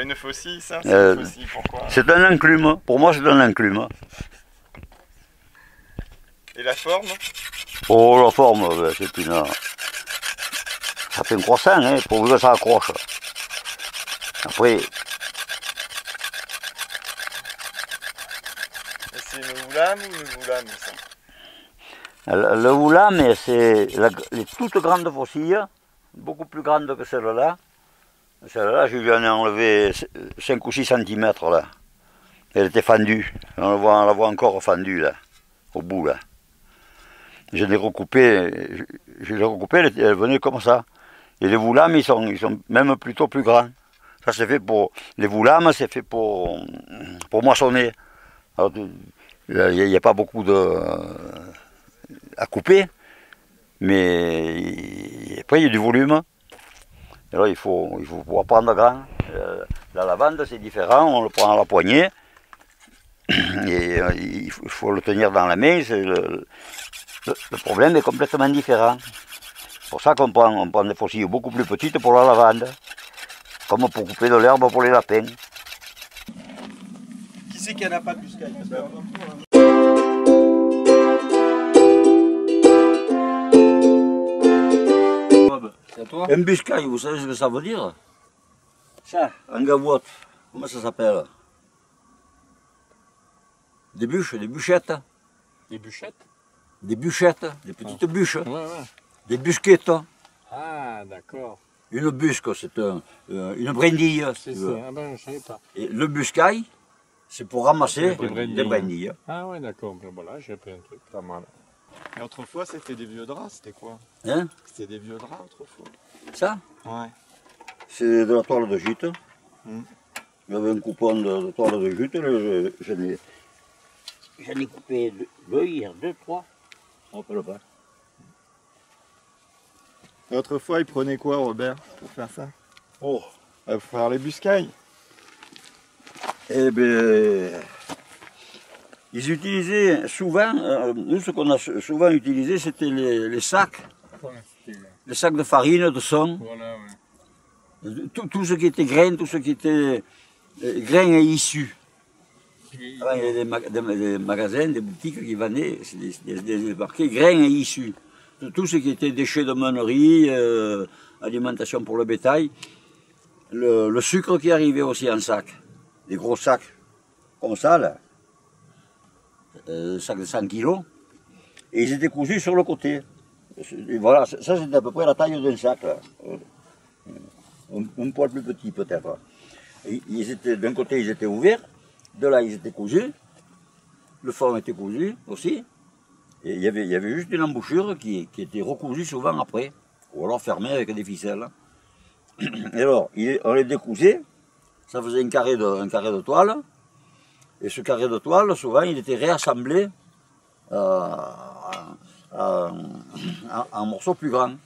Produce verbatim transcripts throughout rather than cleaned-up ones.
une faucille, ça c'est euh, une faucille, pourquoi? C'est un enclume. Pour moi, c'est un enclume. Et la forme? Oh, la forme, c'est une... Ça fait un croissant, hein, pour que ça accroche. Après... C'est une oulame ou une oulame, ça? Le, le oulame, c'est les toutes grandes faucilles, beaucoup plus grandes que celle-là. Celle-là, je lui en ai enlevé cinq ou six centimètres là. Elle était fendue. On la voit, on la voit encore fendue là, au bout là. Je l'ai recoupée, je, je l'ai recoupée, elle, elle venait comme ça. Et les voulames, ils sont, ils sont même plutôt plus grands. Ça c'est fait pour, les voulames, c'est fait pour, pour moissonner. Alors, il n'y a pas beaucoup de, à couper, mais après il y a du volume. Alors il faut, il faut pouvoir prendre grand. La lavande c'est différent, on le prend à la poignée et il faut le tenir dans la main. Le, le, le problème est complètement différent. C'est pour ça qu'on prend, on prend des faucilles beaucoup plus petites pour la lavande, comme pour couper de l'herbe pour les lapins. Qui c'est qui n'a pas de buscaille? Un buscaille, vous savez ce que ça veut dire? Ça, un gavotte, comment ça s'appelle? Des bûches, des bûchettes. Des bûchettes? Des bûchettes, des petites ah. bûches. Ouais, ouais. Des busquettes. Ah, d'accord. Une busque, c'est un, euh, une brindille. C'est ça, ah ben, je ne savais pas. Et le buscaille, c'est pour ramasser des brindilles. Des brindilles. Ah ouais, d'accord, ben voilà, j'ai appris un truc, pas mal. Et autrefois, c'était des vieux draps, c'était quoi? Hein? C'était des vieux draps autrefois. Ça? Ouais. C'est de la toile de jute. Mm. J'avais un coupon de, de toile de jute, j'en ai coupé deux, deux hier, deux, trois. On peut le pas. Et autrefois, ils prenaient quoi, Robert, pour faire ça? Oh, Pour faire les buscailles. Eh bien, ils utilisaient souvent, euh, nous ce qu'on a souvent utilisé, c'était les, les sacs, Voilà, les sacs de farine, de son, voilà, ouais. tout, tout ce qui était grain, tout ce qui était euh, grain et issus. Avant, il y avait des, ma des, des magasins, des boutiques qui vendaient, des, des, des marqués grains et issus. Tout, tout ce qui était déchets de meunerie, euh, alimentation pour le bétail, le, le sucre qui arrivait aussi en sac, des gros sacs comme ça là. Euh, sac de cent kilos, et ils étaient cousus sur le côté. Et voilà, ça c'était à peu près la taille d'un sac, là. Un, un poil plus petit peut-être. D'un côté ils étaient ouverts, de là ils étaient cousus, le fond était cousu aussi, et il y avait, il y avait juste une embouchure qui, qui était recousue souvent après, ou alors fermée avec des ficelles. Et alors, il, on les décousait, ça faisait un carré de, un carré de toile. Et ce carré de toile, souvent, il était réassemblé euh, en, en morceaux plus grands.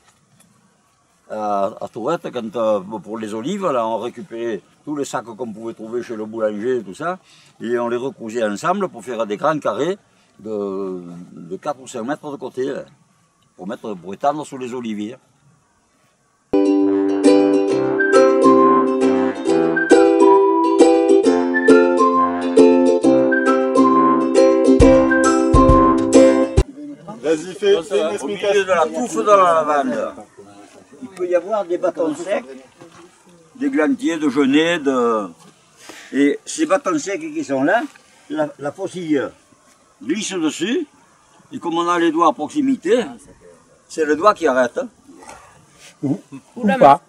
À, à Tourette, quand, euh, pour les olives, là, on récupérait tous les sacs qu'on pouvait trouver chez le boulanger et tout ça, et on les recousait ensemble pour faire des grands carrés de, de quatre ou cinq mètres de côté, là, pour, mettre, pour étendre sous les oliviers. Vas-y, fais, fais une Au milieu de la touffe de la lavande, il peut y avoir des bâtons secs, des glantiers, de genêts, de... et ces bâtons secs qui sont là, la, la faucille glisse dessus, et comme on a les doigts à proximité, c'est le doigt qui arrête. Ou, ou pas.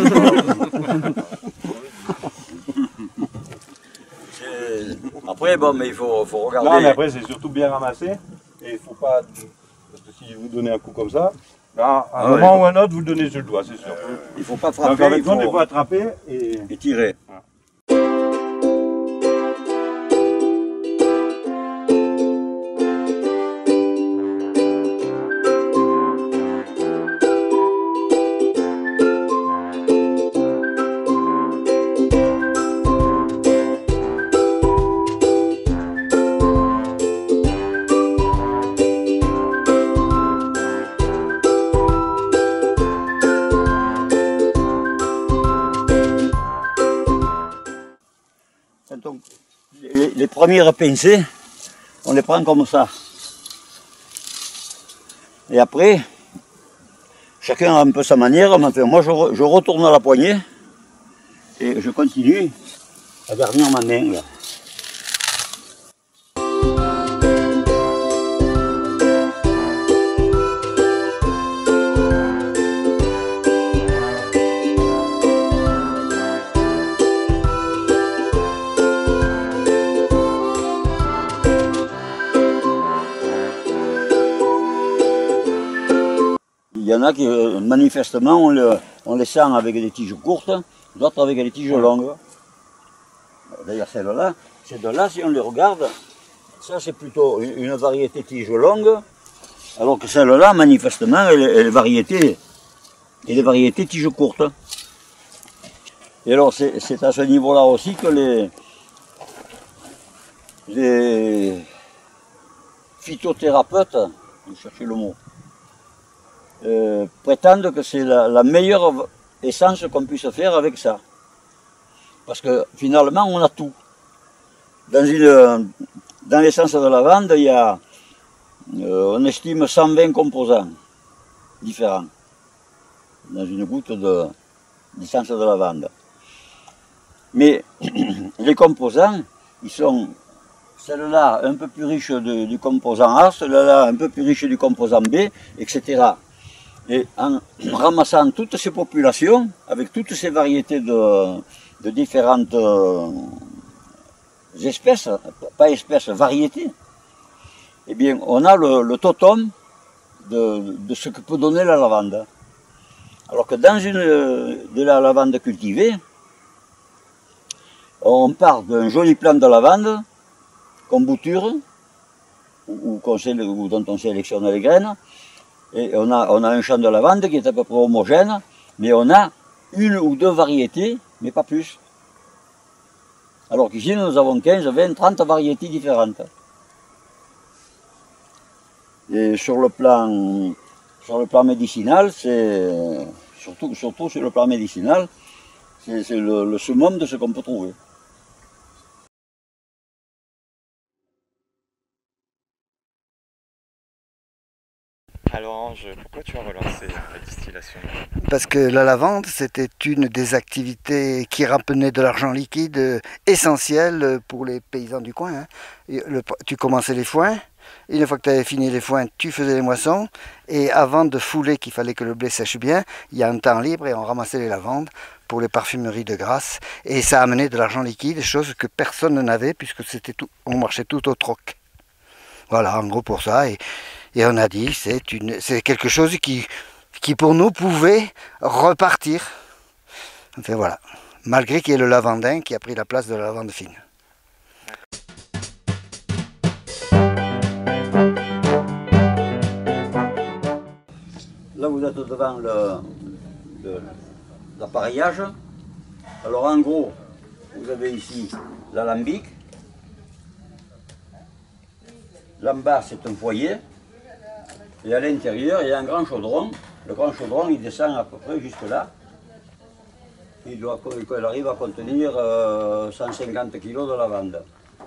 Après, bon, mais il faut, faut regarder. Non, mais après, c'est surtout bien ramassé. Et il faut pas. Parce que si vous donnez un coup comme ça, à un ah moment ouais. ou un autre, vous le donnez sur le doigt, c'est sûr. Il ne faut pas frapper. Donc avec il toi, faut... il faut attraper et, et tirer. Voilà. quand on, les, les premières pincées, on les prend comme ça. Et après, chacun a un peu sa manière. Mais enfin, moi, je, je retourne à la poignée et je continue à garnir ma main. Là. Il y en a qui, manifestement, on, le, on les sent avec des tiges courtes, d'autres avec des tiges longues. D'ailleurs, celles-là, ces deux-là, si on les regarde, ça c'est plutôt une variété tige longue, alors que celle-là, manifestement, elle, elle est variété, elle est variété tige courte. Et alors, c'est à ce niveau-là aussi que les, les phytothérapeutes, je cherchez le mot, Euh, prétendent que c'est la, la meilleure essence qu'on puisse faire avec ça. Parce que finalement, on a tout. Dans, une, dans l'essence de lavande, il y a, euh, on estime cent vingt composants différents dans une goutte d'essence de, de lavande. Mais les composants, ils sont celle-là un peu plus riche de, du composant A, celle-là un peu plus riche du composant B, et cetera. Et en ramassant toutes ces populations, avec toutes ces variétés de, de différentes euh, espèces, pas espèces, variétés, eh bien, on a le, le totem de, de ce que peut donner la lavande. Alors que dans une, de la lavande cultivée, on part d'un joli plant de lavande qu'on bouture, ou, ou, qu'on, ou dont on sélectionne les graines. Et on a, on a un champ de lavande qui est à peu près homogène, mais on a une ou deux variétés, mais pas plus. Alors qu'ici, nous avons quinze, vingt, trente variétés différentes. Et sur le plan, sur le plan médicinal, c'est surtout, surtout sur le plan médicinal, c'est le, le summum de ce qu'on peut trouver. Alors Ange, pourquoi tu as relancé la distillation? Parce que la lavande, c'était une des activités qui ramenait de l'argent liquide essentiel pour les paysans du coin. Hein. Le, tu commençais les foins, et une fois que tu avais fini les foins, tu faisais les moissons, et avant de fouler, qu'il fallait que le blé sèche bien, il y a un temps libre et on ramassait les lavandes pour les parfumeries de Grasse, et ça amenait de l'argent liquide, chose que personne n'avait puisque c'était tout, on marchait tout au troc. Voilà, en gros pour ça. Et, Et on a dit c'est c'est quelque chose qui, qui pour nous pouvait repartir. Enfin voilà. Malgré qu'il y ait le lavandin qui a pris la place de la lavande fine. Là vous êtes devant l'appareillage. Alors en gros, vous avez ici l'alambic. L'en bas c'est un foyer. Et à l'intérieur, il y a un grand chaudron. Le grand chaudron, il descend à peu près jusque là. Il, doit, il arrive à contenir euh, cent cinquante kilos de lavande.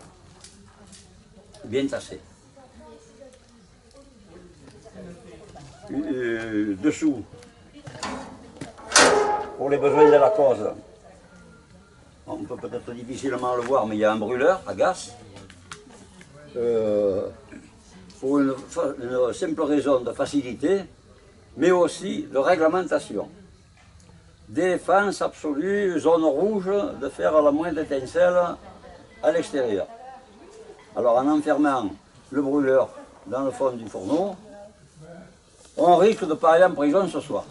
Bien tassé. Euh, dessous, pour les besoins de la cause, on peut peut-être difficilement le voir, mais il y a un brûleur à gaz. Euh, pour une, une simple raison de facilité, mais aussi de réglementation. Défense absolue, zone rouge, de faire la moindre étincelle à l'extérieur. Alors en enfermant le brûleur dans le fond du fourneau, on risque de ne pas aller en prison ce soir.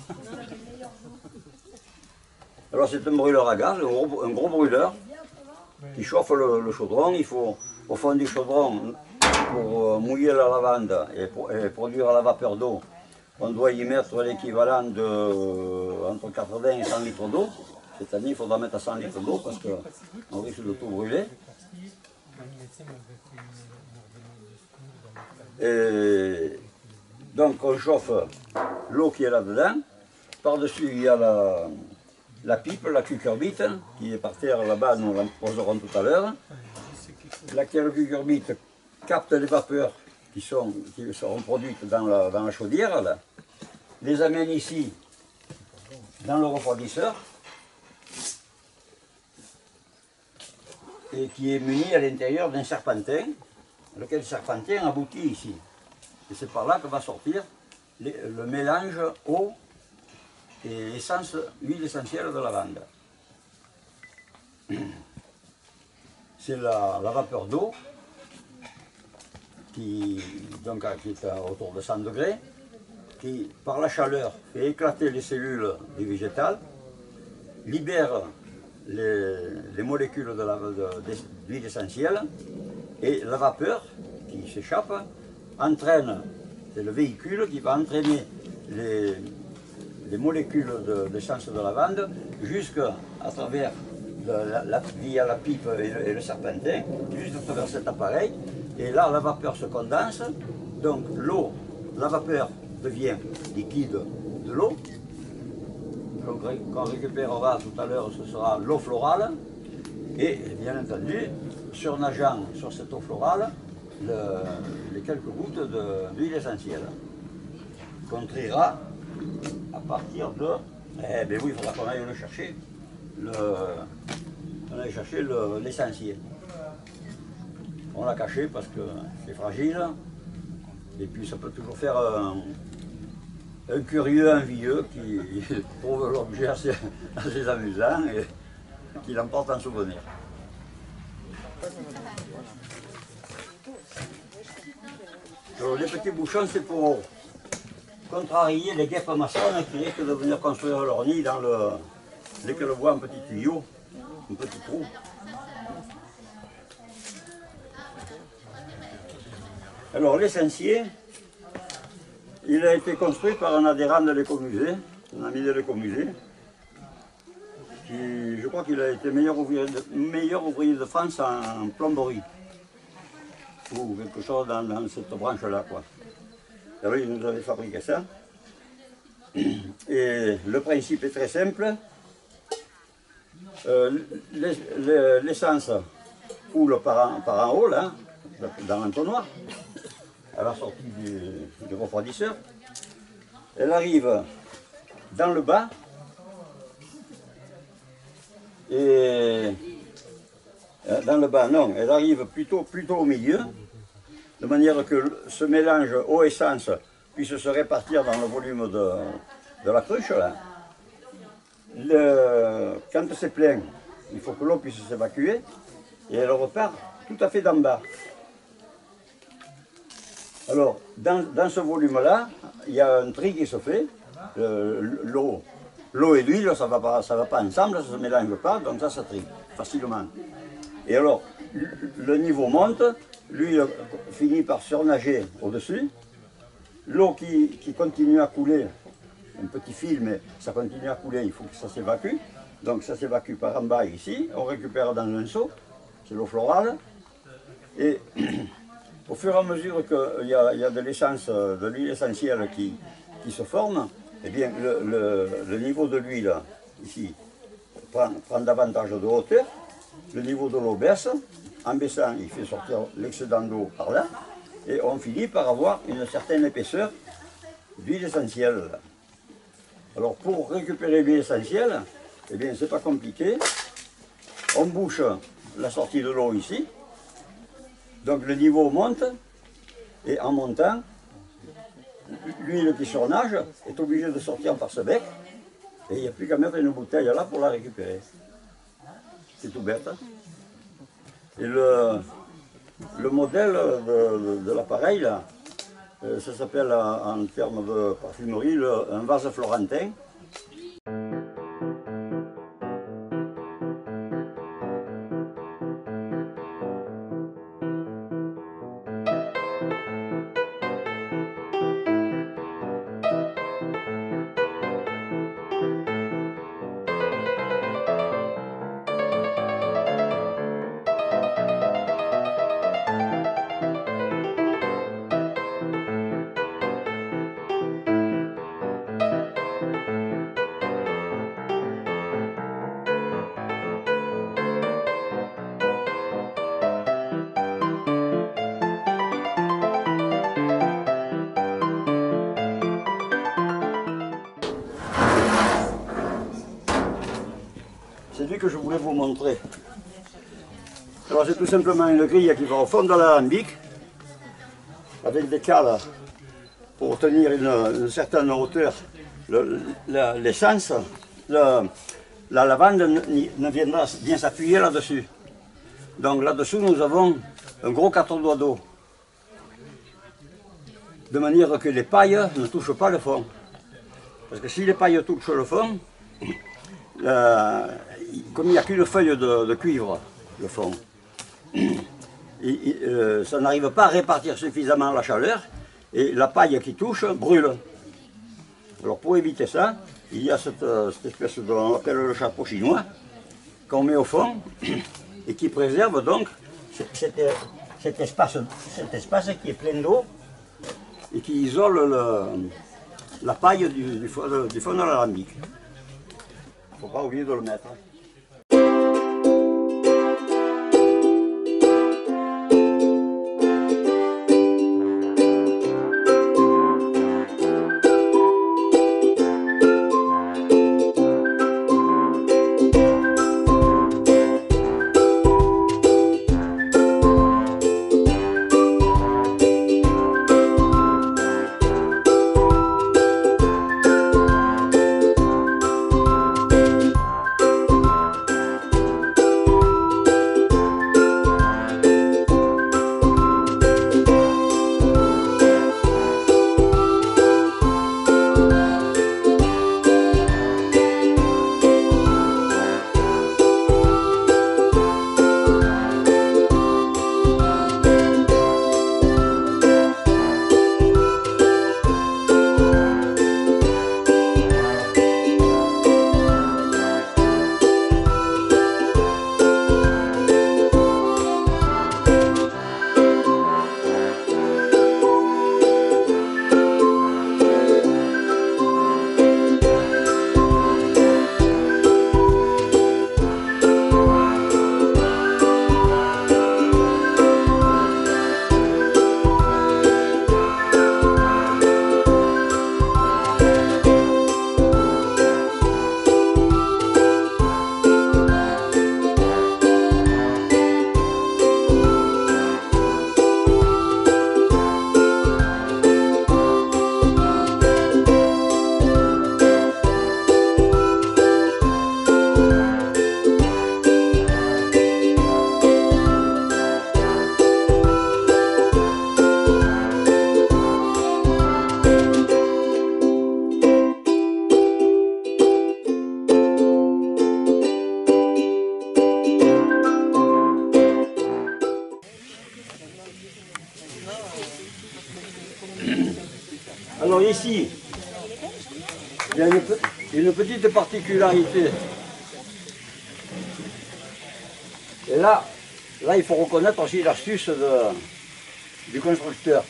Alors c'est un brûleur à gaz, un gros, un gros brûleur, qui chauffe le, le chaudron. Il faut au fond du chaudron, pour mouiller la lavande et, pour, et produire la vapeur d'eau, on doit y mettre l'équivalent de entre quatre-vingts et cent litres d'eau. C'est-à-dire qu'il faudra mettre cent litres d'eau parce qu'on risque de tout brûler. Et donc on chauffe l'eau qui est là-dedans. Par-dessus il y a la, la pipe, la cucurbite, qui est par terre là-bas, nous la poserons tout à l'heure, laquelle cucurbite capte les vapeurs qui, sont, qui seront produites dans la, dans la chaudière, là, les amène ici dans le refroidisseur, et qui est muni à l'intérieur d'un serpentin, lequel serpentin aboutit ici. Et c'est par là que va sortir les, le mélange eau et essence, huile essentielle de lavande. C'est la, la vapeur d'eau qui, donc, qui est autour de cent degrés, qui par la chaleur fait éclater les cellules des végétales, libère les, les molécules de la, de, d'huile essentielle, et la vapeur qui s'échappe entraîne, c'est le véhicule qui va entraîner les, les molécules d'essence de, de lavande jusqu'à travers la, la, via la pipe et le, et le serpentin, juste à travers cet appareil, et là la vapeur se condense, donc l'eau, la vapeur devient liquide de l'eau. Donc quand on récupérera tout à l'heure, ce sera l'eau florale, et bien entendu, surnageant sur cette eau florale, le, les quelques gouttes d'huile essentielle qu'on triera à partir de... Eh bien oui, il faudra qu'on aille le chercher, le, on aille chercher l'essentiel. On l'a caché parce que c'est fragile, et puis ça peut toujours faire un, un curieux envieux qui trouve l'objet assez, assez amusant et qui l'emporte en souvenir. Alors, les petits bouchons, c'est pour contrarier les guêpes maçonnes qui risquent de venir construire leur nid dans le, dès qu'elles voient un petit tuyau, un petit trou. Alors l'essentiel, il a été construit par un adhérent de l'écomusée, un ami de l'écomusée, qui, je crois qu'il a été meilleur ouvrier, de, meilleur ouvrier de France en, en plomberie, ou quelque chose dans, dans cette branche-là, quoi. Alors il nous avait fabriqué ça. Et le principe est très simple. Euh, L'essence coule par en, par en haut, là, dans l'entonnoir, à la sortie du, du refroidisseur. Elle arrive dans le bas, et dans le bas, non, elle arrive plutôt, plutôt au milieu, de manière que ce mélange eau-essence puisse se répartir dans le volume de, de la cruche. Là. Le, quand c'est plein, il faut que l'eau puisse s'évacuer, et elle repart tout à fait d'en bas. Alors, dans, dans ce volume-là, il y a un tri qui se fait. L'eau l'eau et l'huile, ça ne va, pas, ça va pas ensemble, ça ne se mélange pas, donc ça, ça trie facilement. Et alors, le niveau monte, l'huile finit par surnager au-dessus, l'eau qui, qui continue à couler, un petit fil, mais ça continue à couler, il faut que ça s'évacue. Donc ça s'évacue par en bas ici, on récupère dans un seau, c'est l'eau florale. Et au fur et à mesure qu'il y, y a de l'essence, de l'huile essentielle qui, qui se forme, eh bien le, le, le niveau de l'huile ici prend, prend davantage de hauteur, le niveau de l'eau baisse, en baissant il fait sortir l'excédent d'eau par là, et on finit par avoir une certaine épaisseur d'huile essentielle. Alors pour récupérer l'huile essentielle, eh bien c'est pas compliqué, on bouche la sortie de l'eau ici, donc le niveau monte, et en montant, l'huile qui surnage est obligée de sortir par ce bec, et il n'y a plus qu'à mettre une bouteille là pour la récupérer. C'est tout bête. Et le, le modèle de, de, de l'appareil, là, ça s'appelle en termes de parfumerie le, un vase florentin. c'est lui que je voulais vous montrer. Alors c'est tout simplement une grille qui va au fond de l'alambic, avec des cales pour tenir une, une certaine hauteur. L'essence, le, la lavande ne, ne viendra bien s'appuyer là-dessus. Donc là-dessous nous avons un gros quatre doigts d'eau, de manière que les pailles ne touchent pas le fond. Parce que si les pailles touchent le fond, euh, comme il n'y a qu'une feuille de, de cuivre, le fond, et, et, euh, ça n'arrive pas à répartir suffisamment la chaleur et la paille qui touche brûle. Alors pour éviter ça, il y a cette, cette espèce de, on appelle le chapeau chinois, qu'on met au fond et qui préserve donc cet, cet, espace, cet espace qui est plein d'eau et qui isole le, la paille du, du, fond, du fond de l'alambic. Il ne faut pas oublier de le mettre. Alors ici, il y a une, une petite particularité. Et là, là, il faut reconnaître aussi l'astuce du constructeur.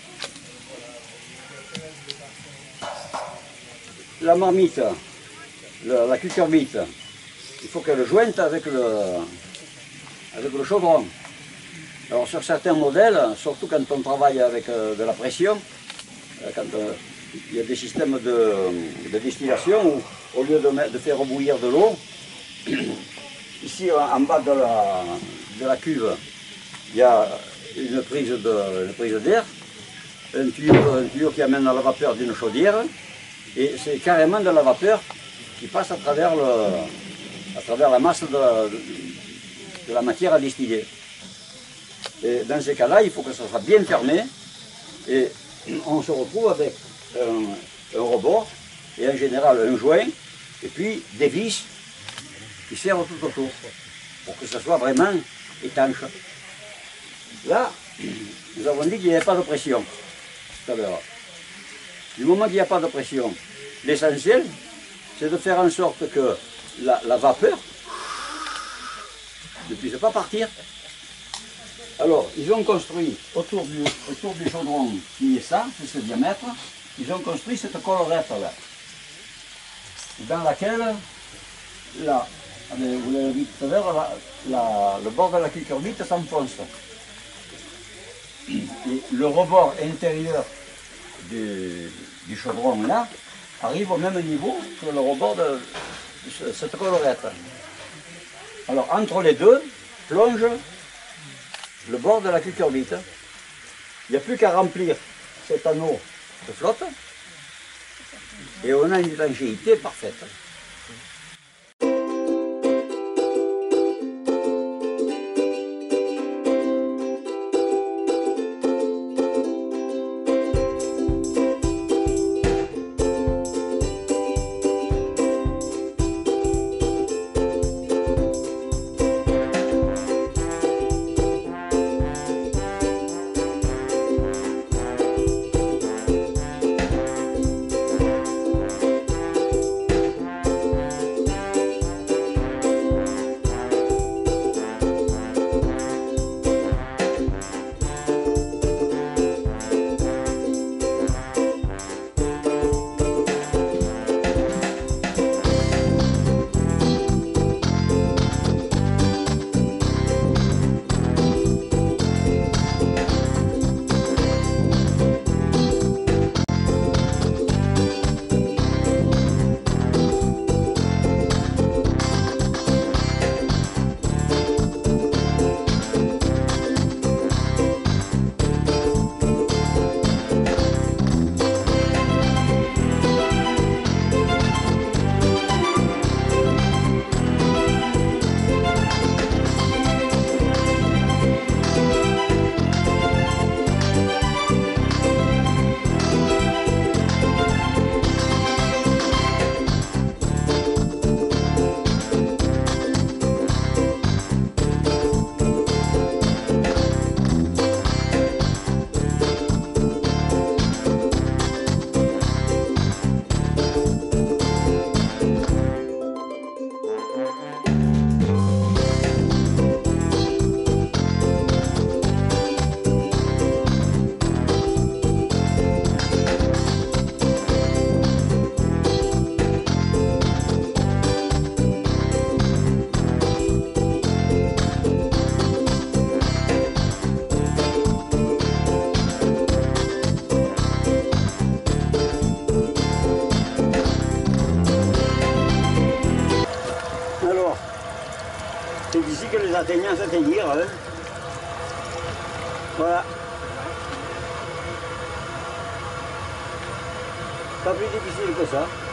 La marmite, le, la cucurbite, il faut qu'elle jointe avec le, avec le chaudron. Alors sur certains modèles, surtout quand on travaille avec euh, de la pression, euh, quand euh, il y a des systèmes de, de distillation où au lieu de, de faire bouillir de l'eau, ici en bas de la, de la cuve, il y a une prise de, une prise d'air, un tuyau, un tuyau qui amène à la vapeur d'une chaudière, et c'est carrément de la vapeur qui passe à travers, le, à travers la masse de, de la matière à distiller. Et dans ces cas-là, il faut que ça soit bien fermé, et on se retrouve avec un, un rebord, et en général un joint, et puis des vis qui servent tout autour, pour que ça soit vraiment étanche. Là, nous avons dit qu'il n'y avait pas de pression tout à l'heure. Du moment qu'il n'y a pas de pression, l'essentiel, c'est de faire en sorte que la, la vapeur ne puisse pas partir. Alors, ils ont construit autour du, autour du chaudron, qui est ça, c'est ce diamètre, ils ont construit cette collerette-là, dans laquelle, là, vous l'avez vu tout à l'heure, la, la, le bord de la cucurbite s'enfonce. Et le rebord intérieur du, du chaudron là arrive au même niveau que le rebord de, de cette collerette. Alors entre les deux, plonge le bord de la cucurbite. Il n'y a plus qu'à remplir cet anneau de flotte et on a une étanchéité parfaite. C'est ici que les atteignants s'atteignirent. Hein. Voilà. Pas plus difficile que ça.